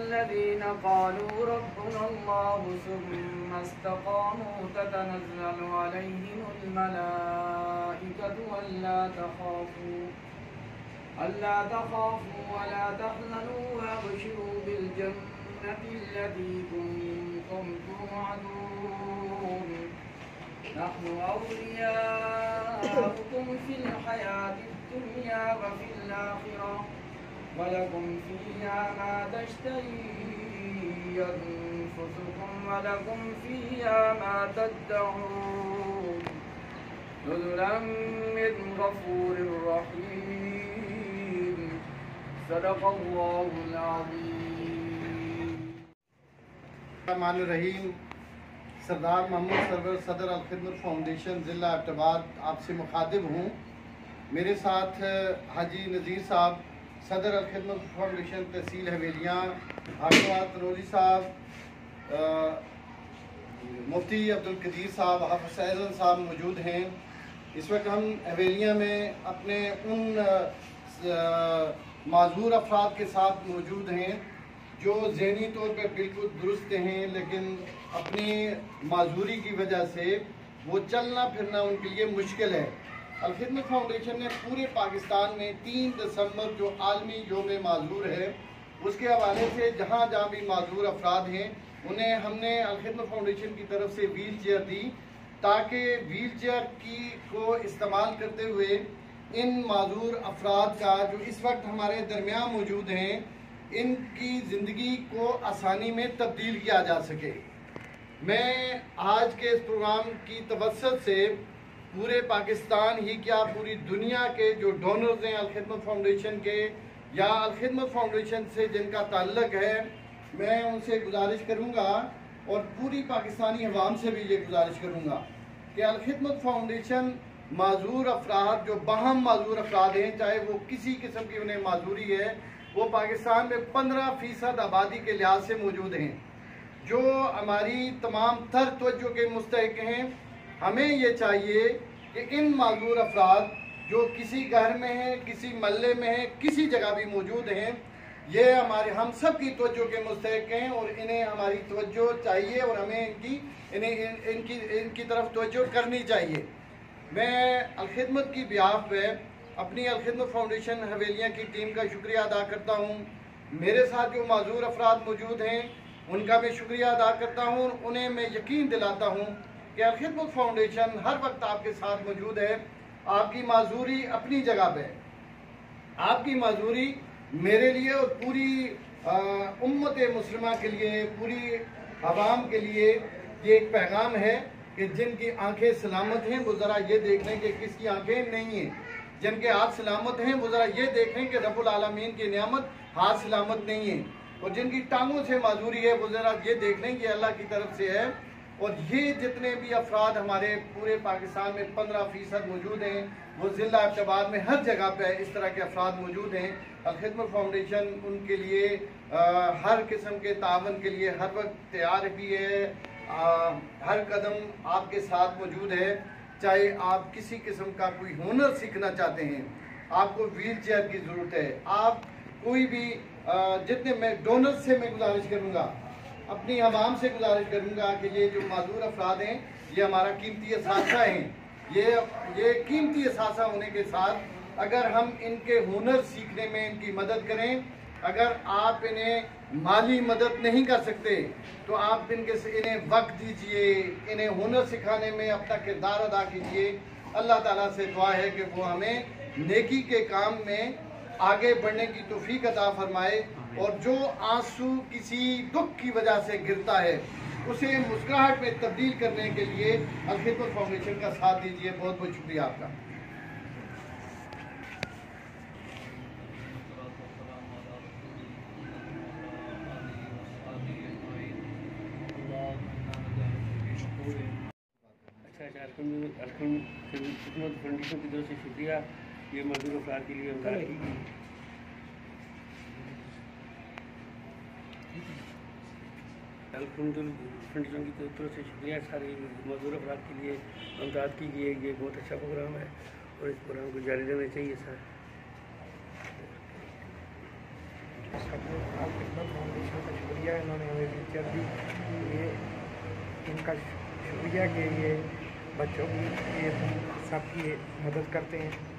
الذين قالوا ربنا الله ثم استقاموا تتنزل عليهم الملائكة ألا تخافوا ولا تحزنوا وابشروا بالجنة التي كنتم توعدون نحن أولياؤكم في الحياة الدنيا وفي الآخرة ولكم فيها ما تشتهي أنفسكم ولكم فيها ما تدعون نزلا من غفور رحيم صدق الله العظيم. الرحمن الرحیم. سردار محمد سرور صدر الخدمت فاؤنڈیشن ضلع ایبٹ آپ سے مخاطب ہوں. میرے ساتھ حاجی نذیر صاحب صدر الخدمت فاؤنڈیشن تحصیل حویلیاں، حافظ تنوری صاحب، مفتی عبدالقدیر صاحب، حافظ اعظم صاحب موجود ہیں. اس وقت ہم حویلیاں میں اپنے ان معذور افراد کے ساتھ موجود ہیں جو ذہنی طور پہ بالکل درست ہیں لیکن اپنی معذوری کی وجہ سے وہ چلنا پھرنا ان کے لیے مشکل ہے. الخدمت فاؤنڈیشن نے پورے پاکستان میں 3 دسمبر جو عالمی یوم معذور ہے اس کے حوالے سے جہاں جہاں بھی معذور افراد ہیں انہیں ہم نے الخدمت فاؤنڈیشن کی طرف سے ویل چیئر دی تاکہ ویل چیئر کو استعمال کرتے ہوئے ان معذور افراد کا جو اس وقت ہمارے درمیان موجود ہیں ان کی زندگی کو آسانی میں تبدیل کیا جا سکے. میں آج کے اس پروگرام کی توسط سے پورے پاکستان ہی کیا پوری دنیا کے جو ڈونرز ہیں الخدمت فاؤنڈیشن کے یا الخدمت فاؤنڈیشن سے جن کا تعلق ہے میں ان سے گزارش کروں گا اور پوری پاکستانی عوام سے بھی یہ گزارش کروں گا کہ الخدمت فاؤنڈیشن معذور افراد جو باہم معذور افراد ہیں چاہے وہ کسی قسم کی انہیں معذوری ہے وہ پاکستان میں 15% آبادی کے لحاظ سے موجود ہیں جو ہماری تمام تر توجہ کے مستحق ہیں. ہمیں یہ چاہیے کہ ان معذور افراد جو کسی گھر میں ہیں کسی محلے میں ہیں کسی جگہ بھی موجود ہیں یہ ہم سب کی توجہ کے مستحق ہیں اور انہیں ہماری توجہ چاہیے اور ہمیں ان کی طرف توجہ کرنی چاہیے. میں الخدمت کی بیاف پہ اپنی الخدمت فاؤنڈیشن حویلیاں کی ٹیم کا شکریہ ادا کرتا ہوں. میرے ساتھ جو معذور افراد موجود ہیں ان کا بھی شکریہ ادا کرتا ہوں. انہیں میں یقین دلاتا ہوں کہ الخدمت فاؤنڈیشن ہر وقت آپ کے ساتھ موجود ہے. آپ کی معذوری اپنی جگہ پہ، آپ کی معذوری میرے لیے اور پوری امت مسلمہ کے لیے پوری عوام کے لیے یہ ایک پیغام ہے کہ جن کی آنکھیں سلامت ہیں وہ ذرا یہ دیکھ لیں کہ کس کی آنکھیں نہیں ہیں. جن کے ہاتھ سلامت ہیں وہ ذرا یہ دیکھیں کہ رب العالمین کی نعمت ہاتھ سلامت نہیں ہے. اور جن کی ٹانگوں سے معذوری ہے وہ ذرا یہ دیکھ لیں کہ اللہ کی طرف سے ہے. اور یہ جتنے بھی افراد ہمارے پورے پاکستان میں 15% موجود ہیں وہ ضلع ایبٹ میں ہر جگہ پہ اس طرح کے افراد موجود ہیں. الخدمت فاؤنڈیشن ان کے لیے ہر قسم کے تعاون کے لیے ہر وقت تیار بھی ہے. ہر قدم آپ کے ساتھ موجود ہے. چاہے آپ کسی قسم کا کوئی ہنر سیکھنا چاہتے ہیں، آپ کو ویل چیئر کی ضرورت ہے، آپ کوئی بھی جتنے میں ڈونرز سے میں گزارش کروں گا، اپنی عوام سے گزارش کروں گا کہ یہ جو معذور افراد ہیں یہ ہمارا قیمتی اثاثہ ہیں. یہ قیمتی اثاثہ ہونے کے ساتھ اگر ہم ان کے ہنر سیکھنے میں ان کی مدد کریں، اگر آپ انہیں مالی مدد نہیں کر سکتے تو آپ انہیں وقت دیجئے، انہیں ہنر سکھانے میں اپنا کردار ادا کیجئے. اللہ تعالیٰ سے دعا ہے کہ وہ ہمیں نیکی کے کام میں آگے بڑھنے کی توفیق عطا فرمائے اور جو آنسو کسی دکھ کی وجہ سے گرتا ہے اسے مسکراہٹ میں تبدیل کرنے کے لیے الخدمت فاؤنڈیشن کا ساتھ دیجئے. بہت بہت شکریہ آپ کا. خدمت فاؤنڈیشن کی طرف سے شکریہ یہ مزدور افراد کے لیے امداد کی گئی. فاؤنڈیشن کی طرف سے شکریہ سارے مزدور افراد کے لیے امداد کی گئی. یہ بہت اچھا پروگرام ہے اور اس پروگرام کو جاری رہنا چاہیے سر. सदर खिदमत फाउंडेशन का शुक्रिया, इन्होंने हमें व्हीलचेयर दी। ये इनका शुक्रिया कि ये बच्चों की ये सबकी मदद करते हैं।